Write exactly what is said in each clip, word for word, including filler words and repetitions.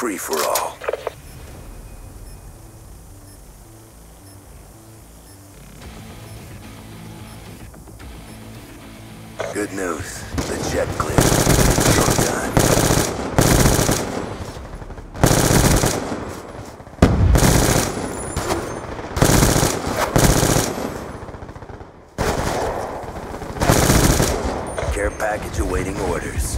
free-for-all. Good news. The jet cleared. Showtime. Care package awaiting orders.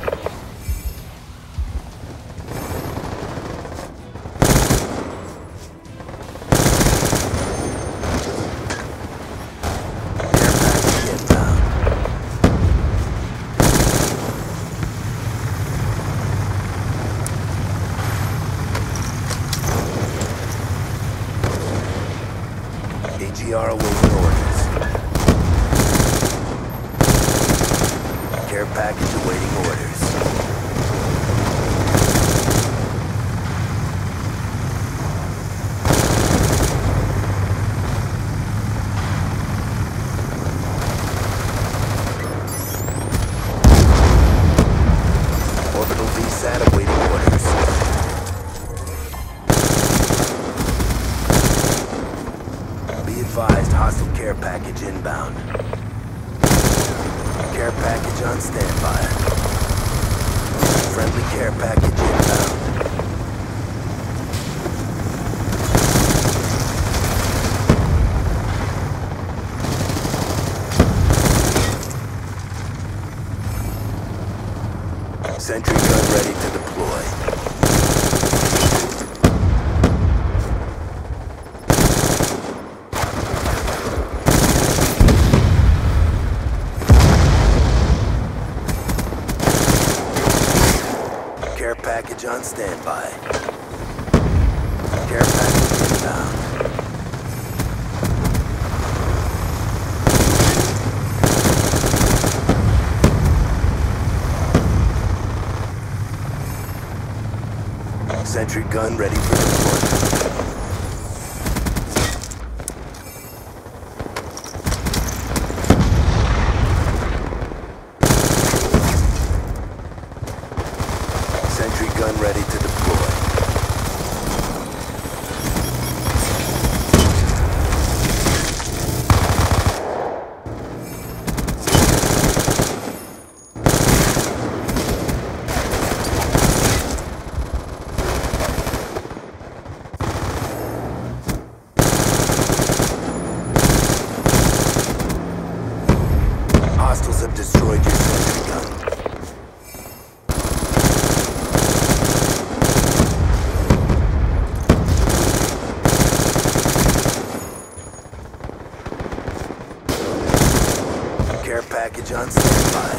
A G R awaiting orders. Care package awaiting orders. Orbital V SAT awaiting orders. Advised, hostile care package inbound. Care package on standby. Friendly care package inbound. Sentry gun ready to deploy. Care package on standby. Care package inbound. Sentry gun ready for deployment. Sentry gun ready to deploy. Hostiles have destroyed your sentry gun. Care package on standby.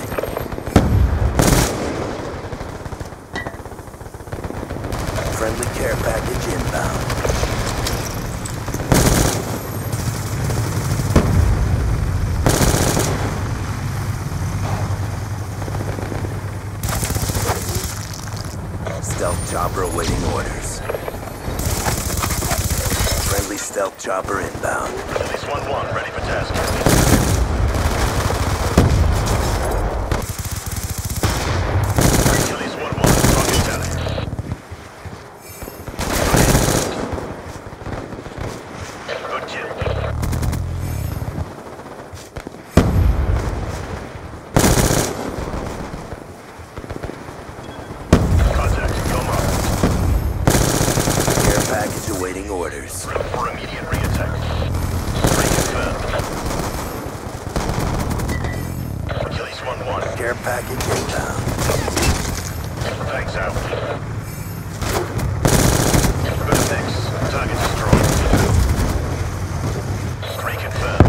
Friendly care package inbound. Stealth chopper awaiting orders. Friendly stealth chopper inbound. Police one one, ready for task. Achilles one one, target tally. Good kill. Contact, come up. Care package awaiting orders. Room for immediate re-attack. Reconfirmed. Achilles one one. Care package inbound. Tanks out. Good fix. Target destroyed. Reconfirmed.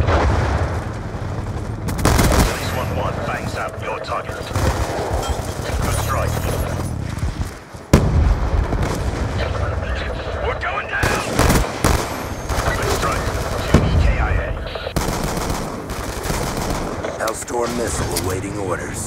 Achilles one one. Bangs out. Your target. Good strike. We're going down! Good strike. two E K I A. Hellstorm missile awaiting orders.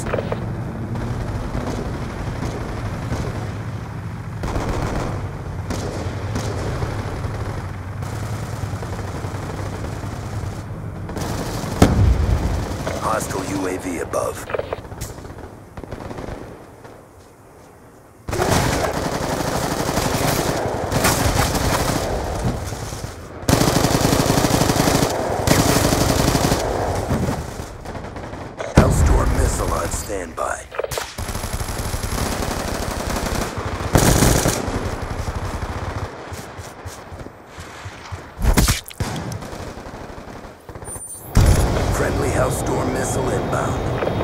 Hostile U A V above. Storm missile inbound.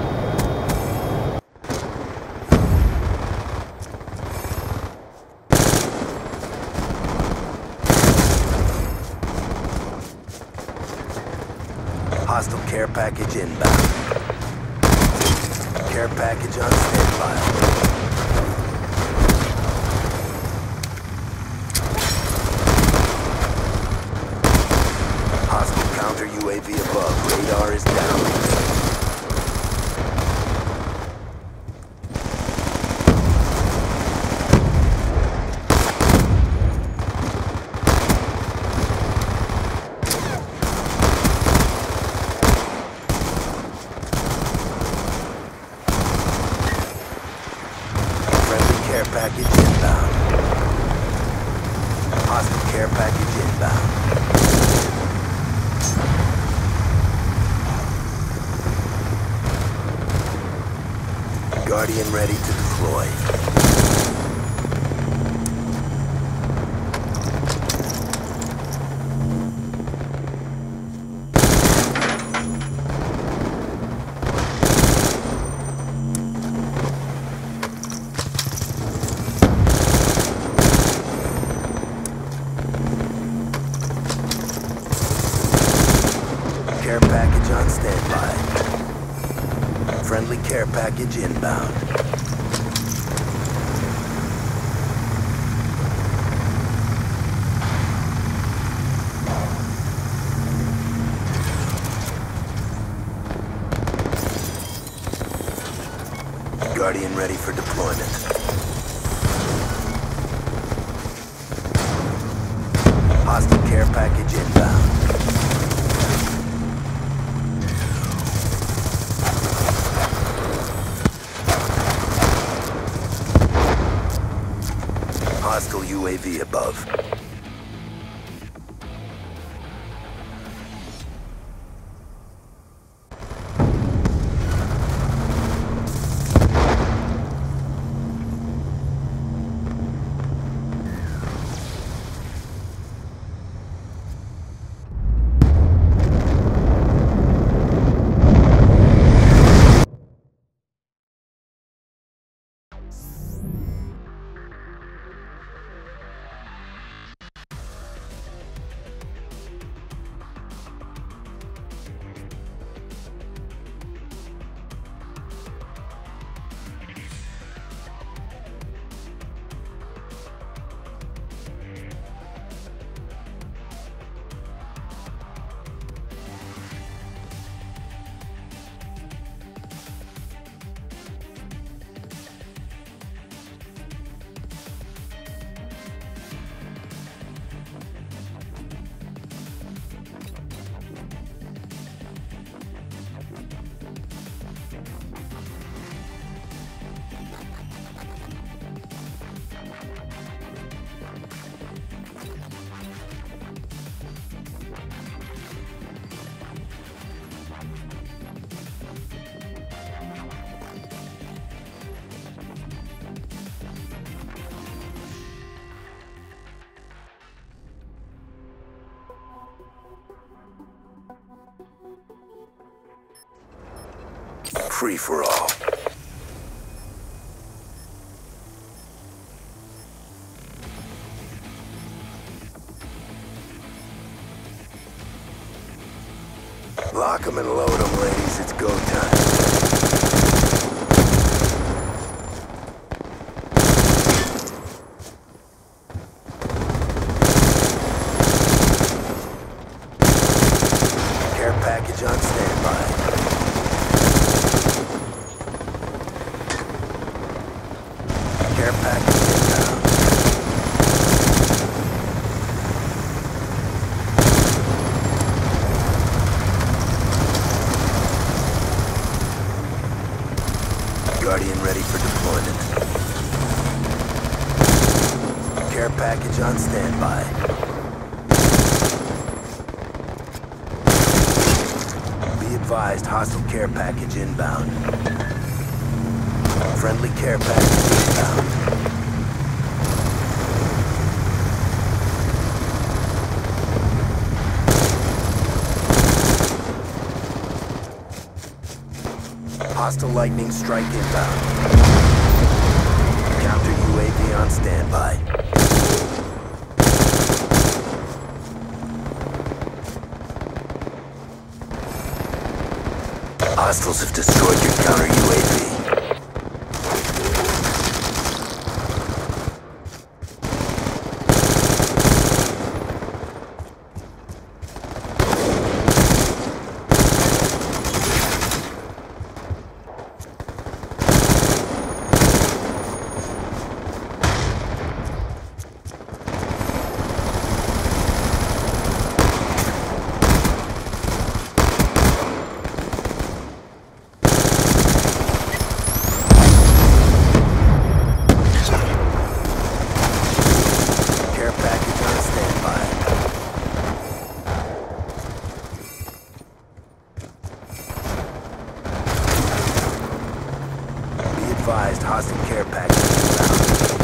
Hostile care package inbound. Care package on standby. Hostile counter U A V above. Radar is down. Care package inbound. Hostile care package inbound. Guardian ready to deploy. Care package on standby. Friendly care package inbound. Guardian ready for deployment. Hostile care package inbound. Hostile U A V above. Free for all. Lock 'em and load 'em, ladies. It's go time. Care package on standby. Care package inbound. Guardian ready for deployment. Care package on standby. Be advised, hostile care package inbound. Friendly care package inbound. Hostile lightning strike inbound. Counter U A V on standby. Hostiles have destroyed your counter U A V. Advised, hostile care package inbound.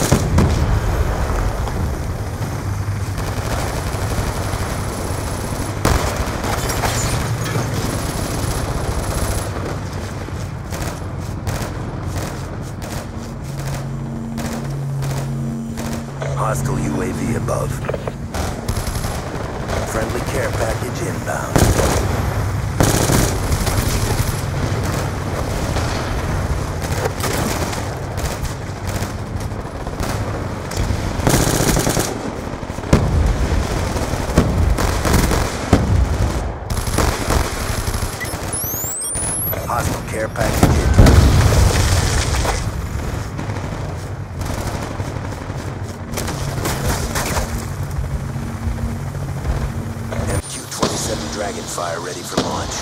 Hostile U A V above. Friendly care package inbound. Hostile care package inbound. M Q twenty-seven Dragonfire ready for launch.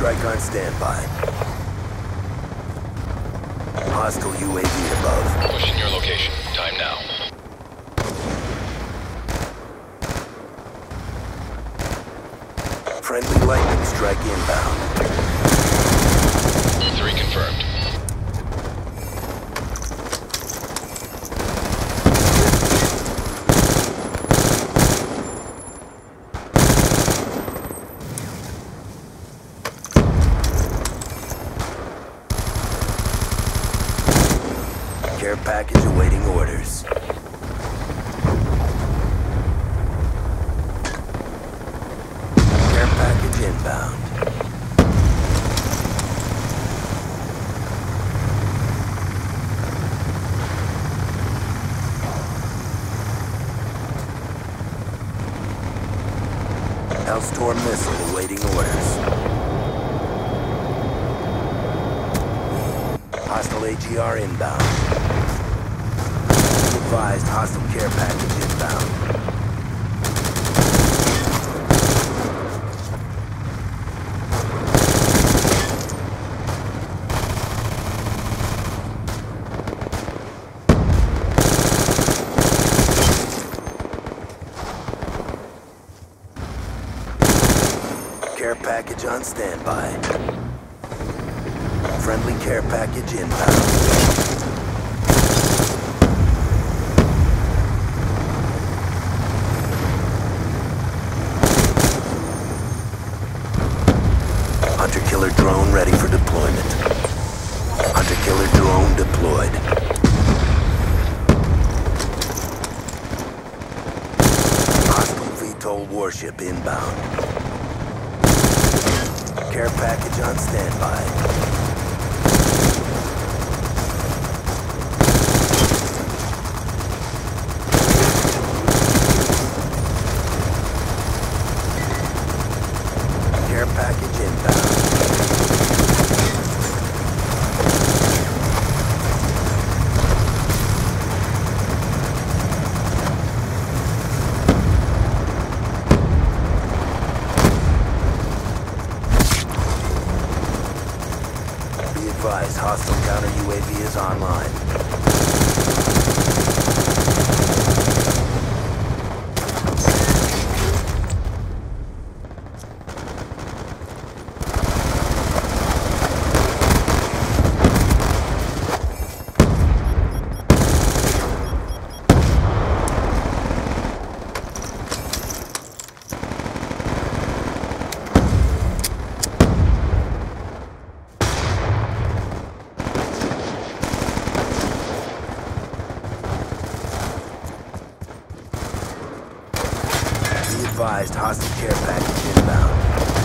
strike on standby. Hostile U A V above. Pushing your location. Time now. Friendly lightning strike inbound. Three confirmed. Care package awaiting orders. Care package inbound. Hellstorm missile awaiting orders. Hostile A G R inbound. Advised hostile care package inbound. Care package on standby. Friendly care package inbound. Hunter-killer drone ready for deployment. Hunter-killer drone deployed. Hostile V TOL warship inbound. Care package on standby. Care package inbound. Be advised, hostile counter U A V is online. Be advised, hostile care package inbound.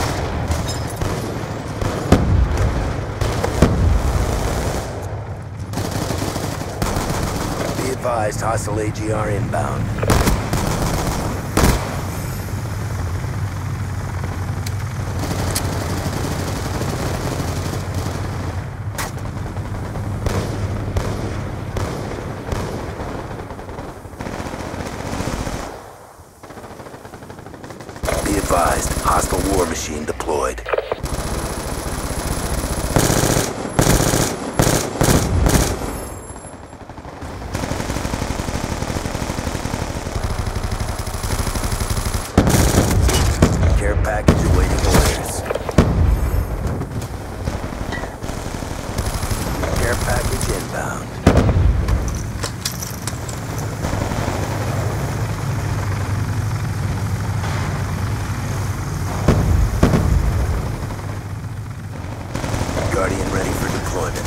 Be advised, hostile A G R inbound. Be advised, hostile war machine deployed. Care package awaiting orders. Care package inbound. Guardian ready for deployment.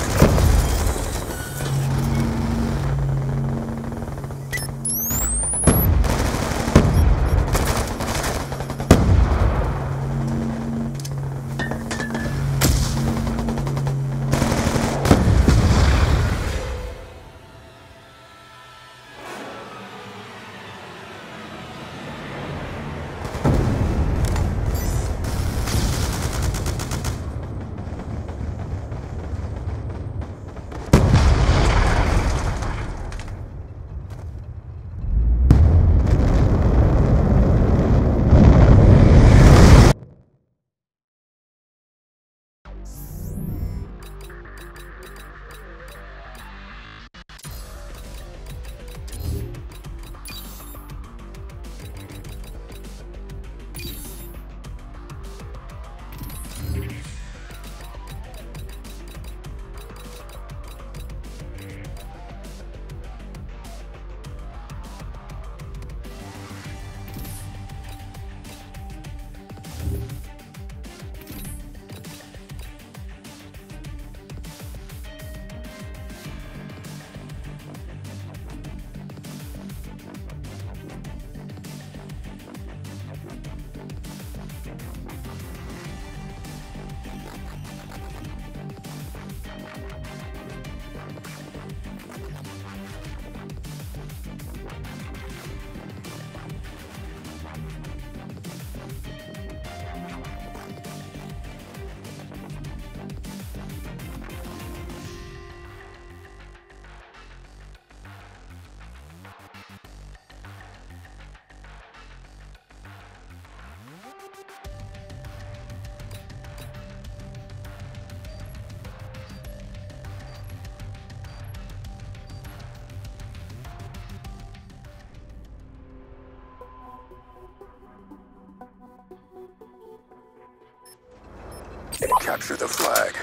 Capture the flag.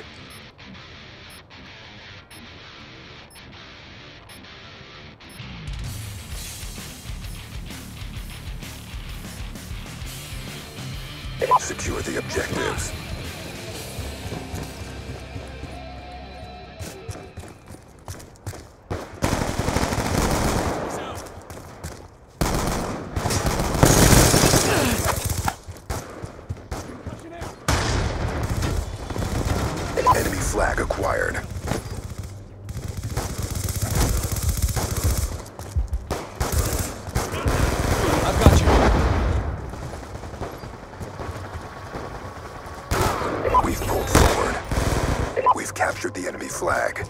Secure the objectives. Enemy flag acquired. I've got you. We've pulled forward. We've captured the enemy flag.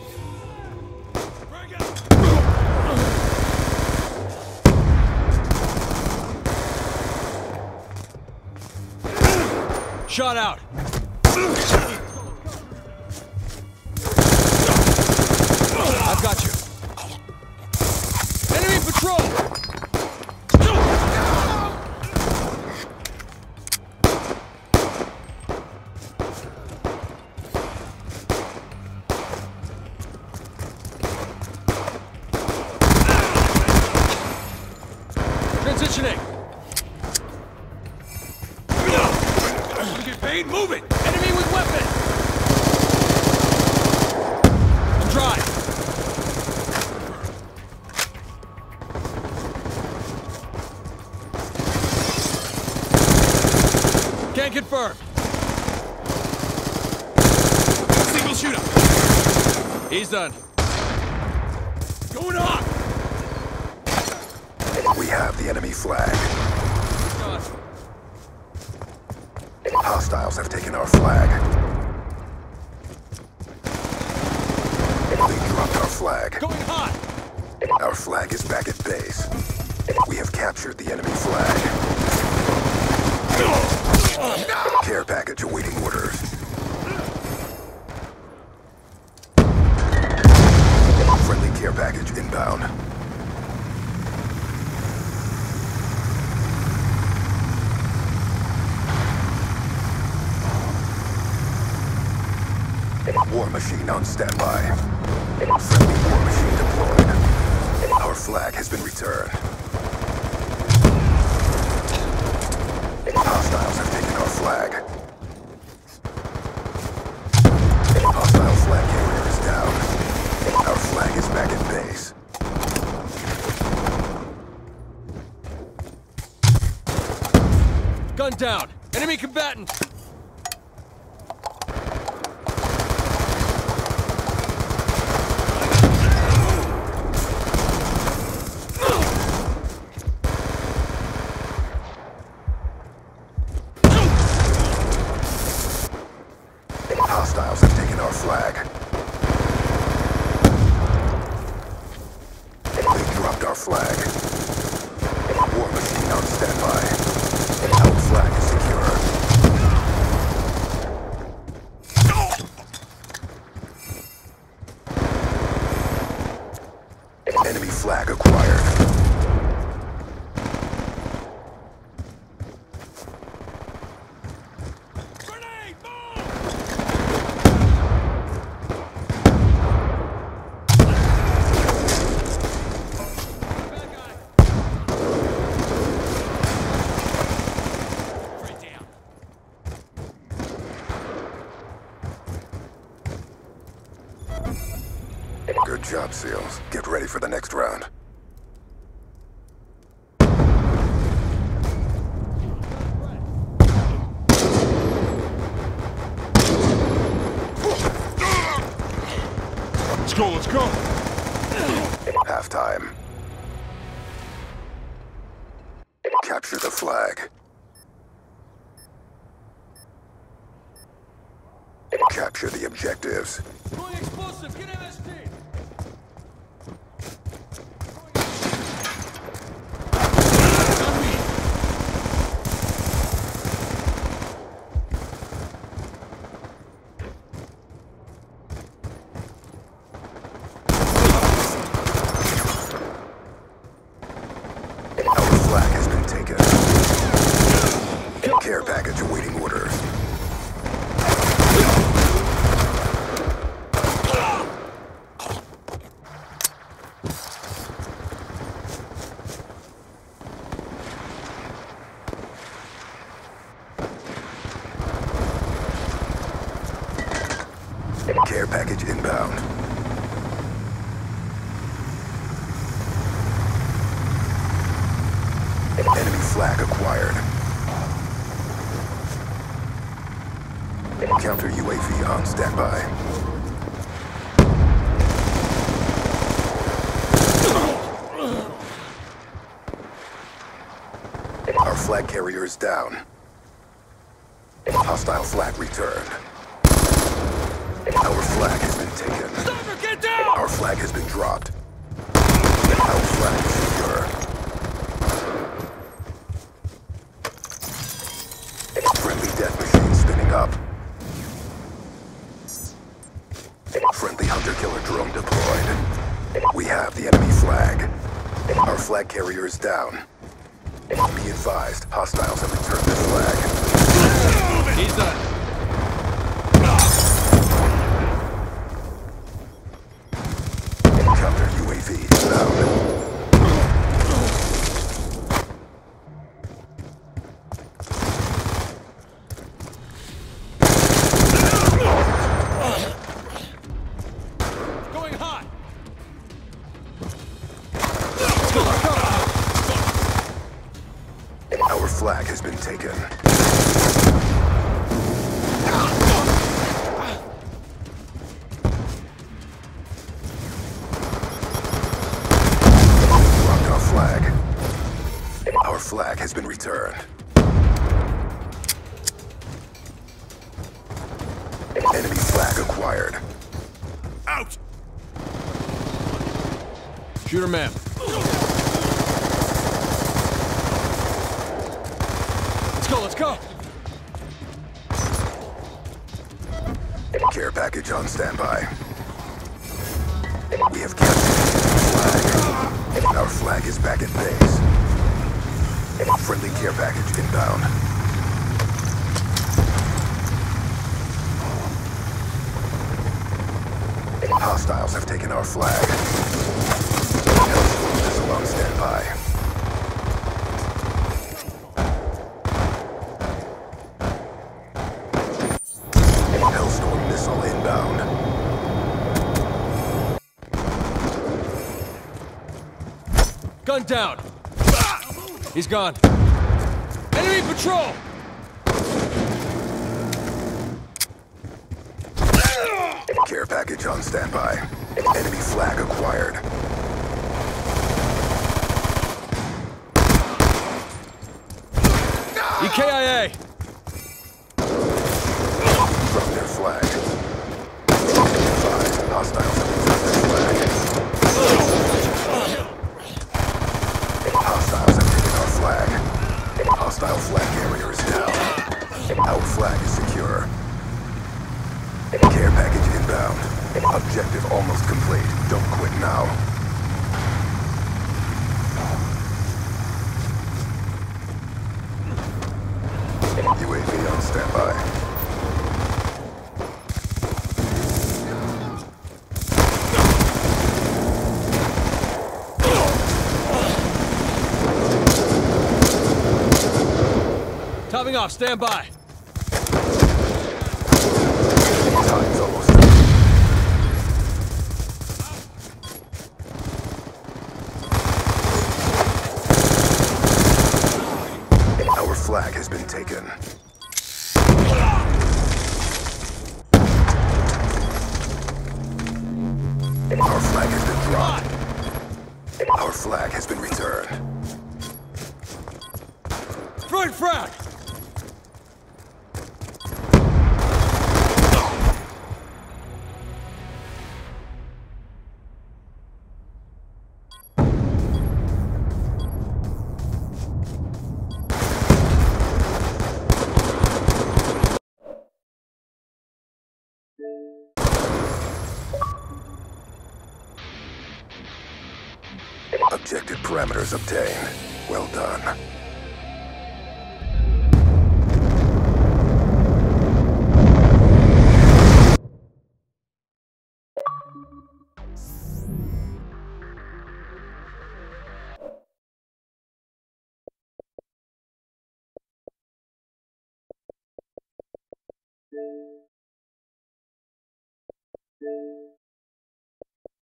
Shot out. I've got you. Enemy patrol! Transitioning. You get paid? Move it! Enemy with weapon! I'm dry. Can't confirm. Single shooter. He's done. Going on! We have the enemy flag. Gone. Hostiles have taken our flag. They dropped our flag. Going hot! Our flag is back at base. We have captured the enemy flag. Care package awaiting orders. Friendly care package inbound. War machine on standby. Friendly war machine deployed. Our flag has been returned. Hostiles have taken our flag. Hostile flag carrier is down. Our flag is back at base. Gun down! Enemy combatant! Hostiles have taken our flag. They dropped our flag. War machine on standby. Our flag is secure. Enemy flag acquired. Good job, SEALs. Get ready for the next round. Let's go, let's go! Halftime. Capture the flag. Capture the objectives. Going explosive! Get M S T! Our flag has been taken. Care package awaiting orders. package inbound. Enemy flag acquired. Counter U A V on standby. Our flag carrier is down. Hostile flag returned. Our flag has been taken. Sniper, get down! Our flag has been dropped. Our flag is secure. Friendly death machine spinning up. Friendly hunter-killer drone deployed. We have the enemy flag. Our flag carrier is down. Be advised, hostiles have returned their flag. He's done. Counter U A V inbound. Going hot. Our flag has been taken. Dropped our flag. Our flag has been returned. Enemy flag acquired. Out. Shooter man. Let's go, let's go. Care package on standby. We have captured the flag. Our flag is back at base. Friendly care package inbound. Hostiles have taken our flag. Hellstorm missile on standby. Hellstorm missile inbound. Gun down. He's gone. Enemy patrol. Care package on standby. Enemy flag acquired. E K I A. From their flag. Advised, hostiles have returned their flag. Hostiles have taken our flag. Hostile flag carrier is down. Our flag is secure. Care package inbound. Objective almost complete. Don't quit now. U A V on standby. Topping off, stand by. Time's almost up. Our flag has been taken. Our flag has been dropped. Our flag has been returned. Front frag. Objective parameters obtained. Well done.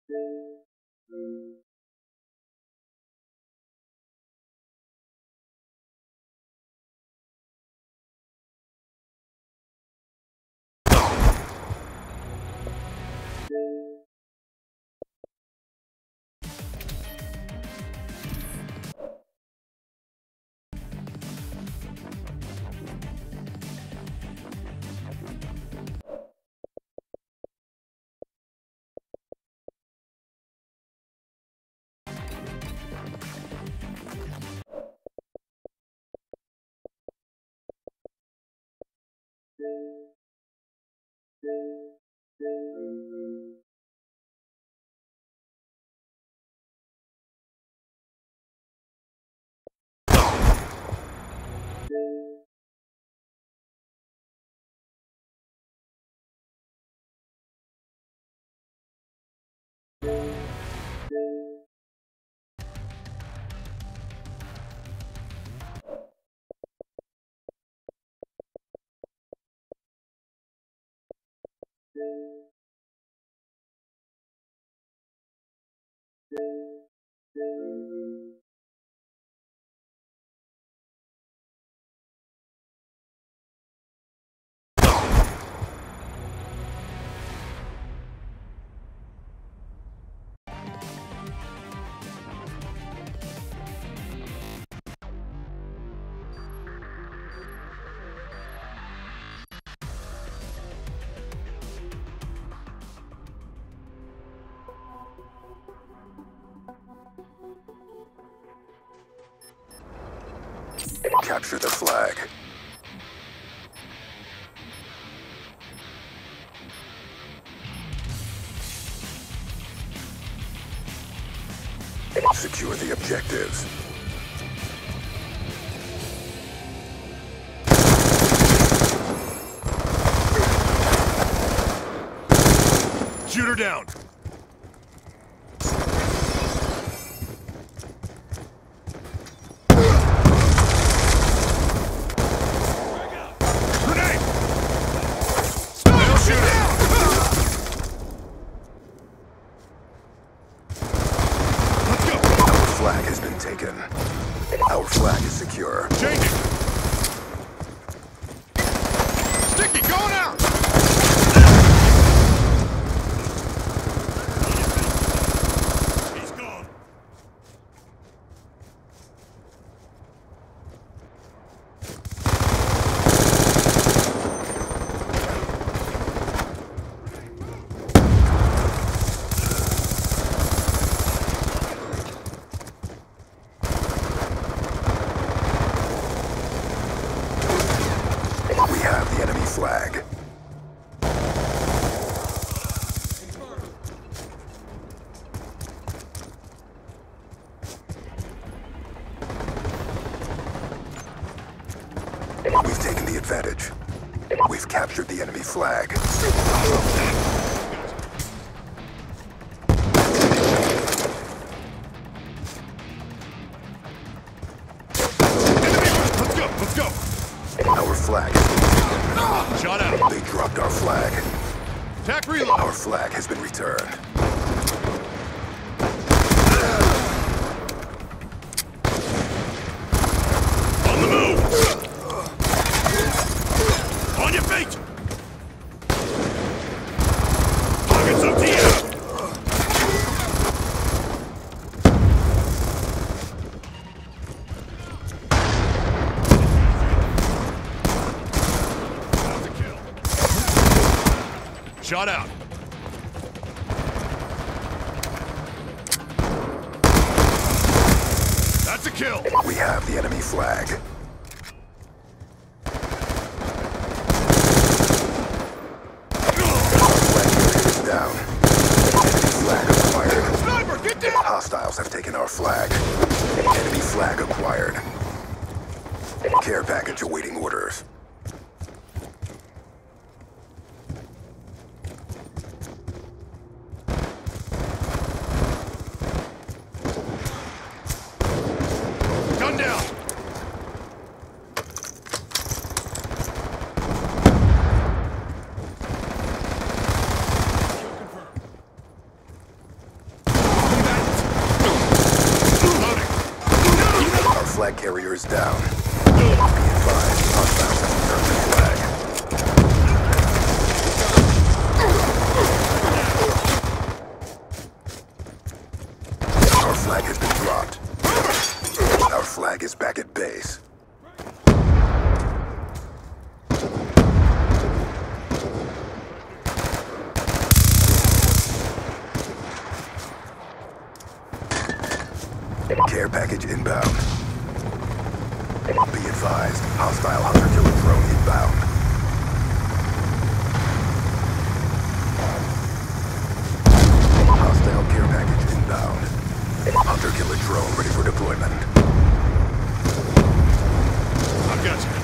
Capture the flag. Secure the objectives. Shoot her down. Flag has been taken. Our flag is secure. Changing. Sticky, going out. He's gone. Flag. We've taken the advantage. We've captured the enemy flag. Let's go, let's go. Our flag. Shot out. They dropped our flag. Attack reload. Our flag has been returned. On the move. On your feet. Target's up to you. Shot out. That's a kill. We have the enemy flag. Our flag carrier is down. Enemy flag acquired. Sniper, get down! Hostiles have taken our flag. Enemy flag acquired. Care package awaiting orders. Gun down! flag carrier is down. Be advised, hostiles have returned their flag. Our flag has been dropped. Our flag is back at base. Care package inbound. Be advised, hostile hunter-killer drone inbound. Hostile care package inbound. Hunter-killer drone ready for deployment. I've got you.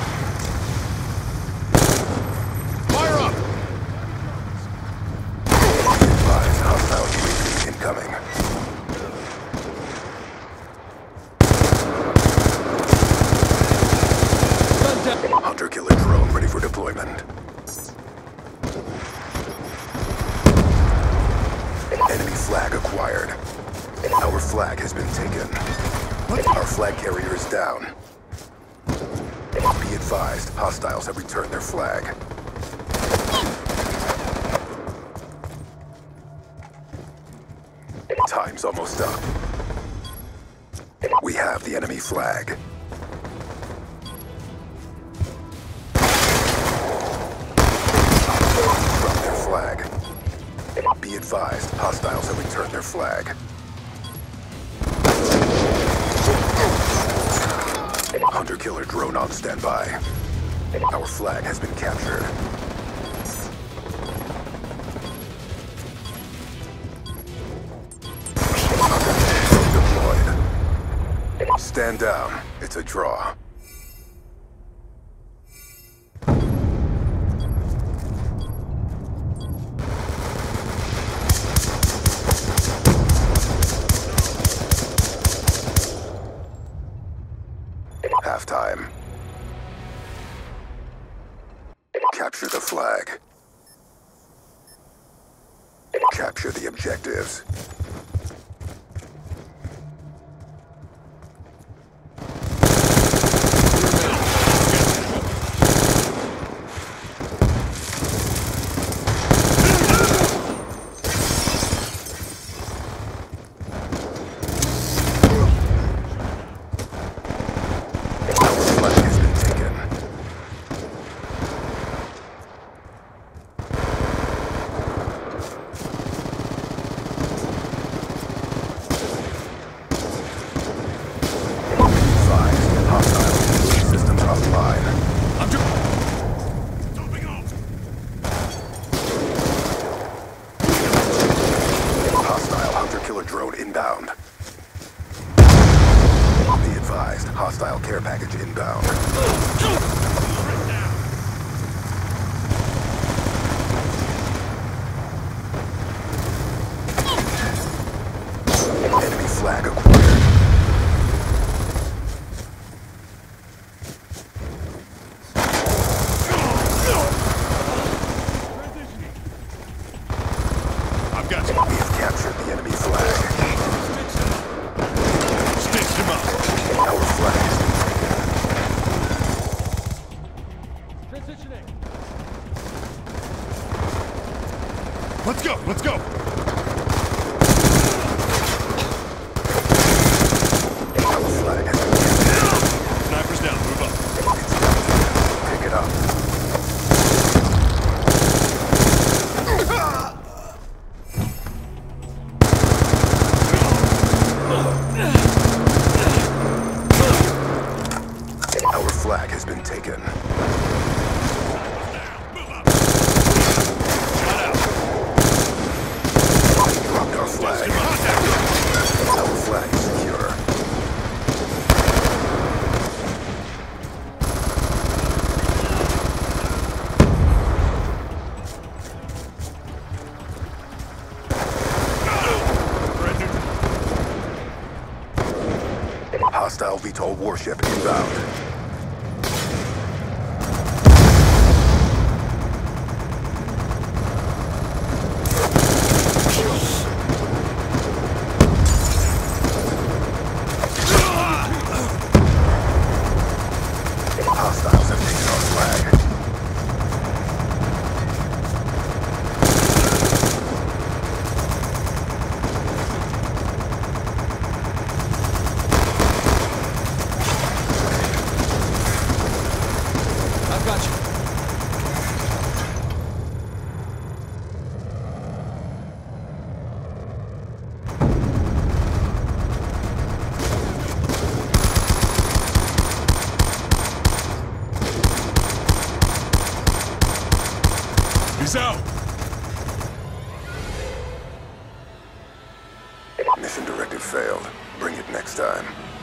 Fire up! Be advised, hostile U A V incoming. Hunter-killer drone ready for deployment. Enemy flag acquired. Our flag has been taken. Our flag carrier is down. Be advised, hostiles have returned their flag. Time's almost up. We have the enemy flag. Drop their flag. Be advised, hostiles have returned their flag. Hunter-killer drone on standby. Our flag has been captured. Hunter-killer drone deployed. Stand down. It's a draw. Halftime. Capture the flag. Capture the objectives. Drone inbound. Be advised, hostile care package inbound. Enemy flag acquired. I've got you. We have captured the enemy flag. Stitch him up. Our flag has been Transitioning. Let's go, let's go. Our flag has been captured. Snipers down, move up. It's down. Pick it up. Our flag has been taken. We dropped our flag. Our flag is secure. Hostile V TOL warship inbound. Mission directive failed. Bring it next time.